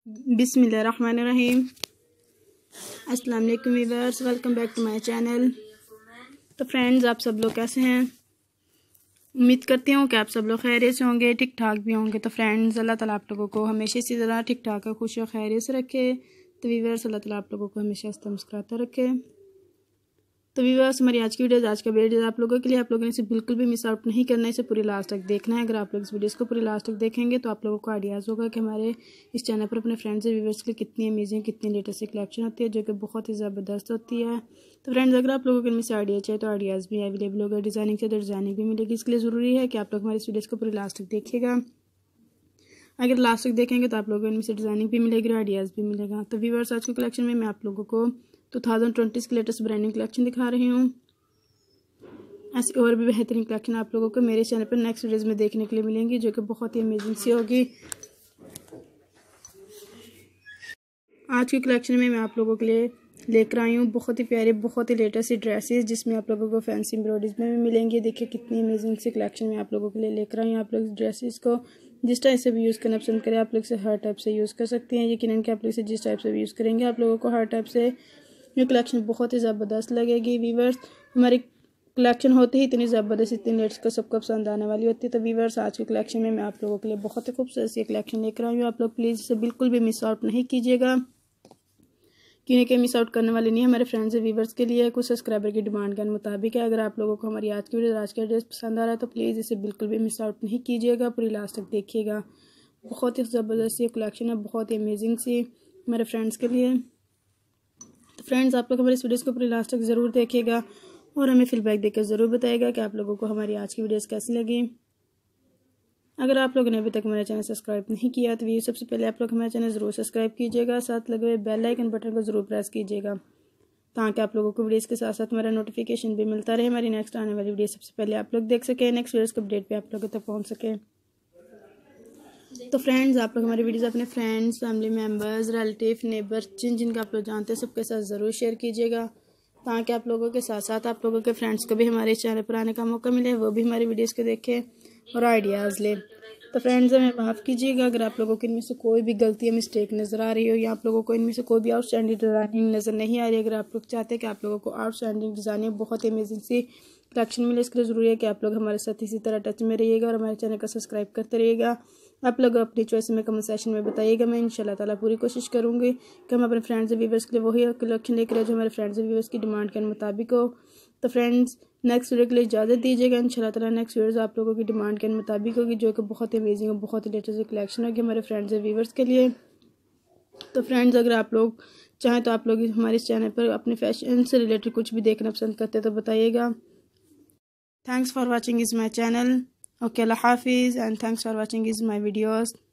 बिस्मिल्लाहिर्रहमानिर्रहीम। अस्सलाम वालेकुम viewers, welcome back to my channel. तो फ्रेंड्स, आप सब लोग कैसे हैं? उम्मीद करती हूँ कि आप सब लोग खैरियत से होंगे, ठीक ठाक भी होंगे। तो फ्रेंड्स, अल्लाह ताला आप लोगों को हमेशा इसी तरह ठीक ठाक और खुश और खैरियत से रखे। तो व्यूअर्स, अल्लाह ताला आप लोगों को हमेशा हंसता मुस्कुराता रखे। तो व्यूअर्स, हमारी आज की वीडियो, आज का वीडियो आप लोगों के लिए, आप लोगों ने इसे बिल्कुल भी मिस आउट नहीं करना है, इसे पूरी लास्ट तक देखना है। अगर आप लोग इस वीडियो को पूरी लास्ट तक देखेंगे तो आप लोगों को आइडियाज़ होगा कि हमारे इस चैनल पर अपने फ्रेंड्स और व्यूअर्स के लिए कितनी अमेजिंग, कितनी लेटेस्ट कलेक्शन होती है, जो कि बहुत ही ज़बरदस्त होती है। तो फ्रेंड्स, अगर आप लोगों को इनमें से आइडिया चाहिए तो आइडियाज़ भी अवेलेबल होगा, डिज़ाइनिंग से तो डिज़ाइनिंग भी मिलेगी। इसके लिए ज़रूरी है कि आप लोग हमारे इस वीडियो को पूरी लास्ट तक देखिएगा। अगर लास्ट तक देखेंगे तो आप लोगों को इनमें से डिज़ाइनिंग भी मिलेगी और आइडियाज़ भी मिलेगा। तो व्यूअर्स, आज की कलेक्शन में मैं आप लोगों को 2020 की लेटेस्ट ब्रांडिंग कलेक्शन दिखा रही हूँ। ऐसी और भी बेहतरीन कलेक्शन आप लोगों को मेरे चैनल पर नेक्स्ट वीडियोज़ में देखने के लिए मिलेंगी, जो कि बहुत ही अमेजिंग सी होगी। आज की कलेक्शन में मैं आप लोगों के लिए लेकर आई हूँ बहुत ही प्यारे, बहुत ही लेटेस्ट सी ड्रेसेस, जिसमें आप लोगों को फैंसी एम्ब्रॉयडरीज में भी मिलेंगी। देखिए कितनी अमेजिंग सी कलेक्शन में आप लोगों के लिए लेकर आई हूँ। आप लोग ड्रेसेस को जिस टाइप से भी यूज़ करना पसंद करें, आप लोग इसे हर टाइप से यूज़ कर सकती हैं। यकीनन कि आप लोग इसे जिस टाइप से भी यूज़ करेंगे, आप लोगों को हर टाइप से ये कलेक्शन बहुत ही ज़बरदस्त लगेगी। वीवर्स, हमारी कलेक्शन होती ही इतनी ज़बरदस्त, इतनी लेटेस्ट को सबको पसंद आने वाली होती है। तो वीवर्स, आज की कलेक्शन में मैं आप लोगों के लिए बहुत ही खूबसूरत सी कलेक्शन लेकर आई हूँ। आप लोग प्लीज़ इसे बिल्कुल भी मिस आउट नहीं कीजिएगा, क्योंकि मिस आउट करने वाले नहीं, हमारे फ्रेंड्स और व्यूवर्स के लिए कुछ सब्सक्राइबर की डिमांड के मुताबिक है। अगर आप लोगों को हमारी आज की वीडियो, आज का ड्रेस पसंद आ रहा है तो प्लीज़ इसे बिल्कुल भी मिस आउट नहीं कीजिएगा, पूरी लास्ट तक देखिएगा। बहुत ही ज़बरदस्त ये कलेक्शन है, बहुत ही अमेजिंग सी हमारे फ्रेंड्स के लिए। तो फ्रेंड्स, आप लोग हमारे इस वीडियोज़ को पूरी लास्ट तक ज़रूर देखिएगा और हमें फीडबैक देकर ज़रूर बताइएगा कि आप लोगों को हमारी आज की वीडियोज़ कैसी लगी। अगर आप लोगों ने अभी तक हमारा चैनल सब्सक्राइब नहीं किया तो सबसे पहले आप लोग हमारा चैनल ज़रूर सब्सक्राइब कीजिएगा, साथ लगे हुए बेल आइकन बटन को ज़रूर प्रेस कीजिएगा, ताकि आप लोगों को वीडियोज़ के साथ साथ हमारा नोटिफिकेशन भी मिलता रहे। हमारी नेक्स्ट आने वाली वीडियो सबसे पहले आप लोग देख सकें, नेक्स्ट वीडियोज़ के अपडेट पे आप लोगों तक पहुँच सके। तो फ्रेंड्स, आप लोग हमारी वीडियोज़ अपने friends, family members, relative, neighbour, जिनका आप लोग जानते हैं सबके साथ ज़रूर शेयर कीजिएगा, ताकि आप लोगों के साथ साथ आप लोगों के फ्रेंड्स को भी हमारे चैनल पर आने का मौका मिले, वो भी हमारी वीडियोज़ को देखें और आइडियाज़ लें। तो फ्रेंड्स, हमें माफ़ कीजिएगा अगर आप लोगों को इनमें से कोई भी गलती या मिस्टेक नज़र आ रही हो, या आप लोगों को इनमें से कोई भी आउटस्टैंडिंग डिज़ाइनिंग नज़र नहीं आ रही। अगर आप लोग चाहते हैं कि आप लोगों को आउटस्टैंडिंग डिज़ाइनिंग बहुत ही अमेजिंग सी कलेक्शन मिले, इसके लिए ज़रूरी है कि आप लोग हमारे साथ इसी तरह टच में रहिएगा और हमारे चैनल को सब्सक्राइब करते रहिएगा। आप लोग अपनी चॉइस में कमेंट सेक्शन में बताइएगा। मैं इंशाल्लाह ताला पूरी कोशिश करूँगी कि हम अपने फ्रेंड्स और व्यूवर्स के लिए वही कलेक्शन लेकर आए जो हमारे फ्रेंड्स और व्यूवर्स की डिमांड के मुताबिक हो। तो फ्रेंड्स, नेक्स्ट वीडियो के लिए इजाज़त दीजिएगा। इंशाल्लाह ताला नेक्स्ट वीडियोज़ आप लोगों की डिमांड के मुताबिक होगी, जो कि बहुत ही अमेजिंग और बहुत ही लेटेस्ट कलेक्शन होगी हमारे फ्रेंड्स और व्यूवर्स के लिए। तो फ्रेंड्स, अगर आप लोग चाहें तो आप लोग हमारे इस चैनल पर अपने फैशन से रिलेटेड कुछ भी देखना पसंद करते हैं तो बताइएगा। Thanks for watching is my channel. Okay, अल्लाह हाफिज़ and thanks for watching is my videos.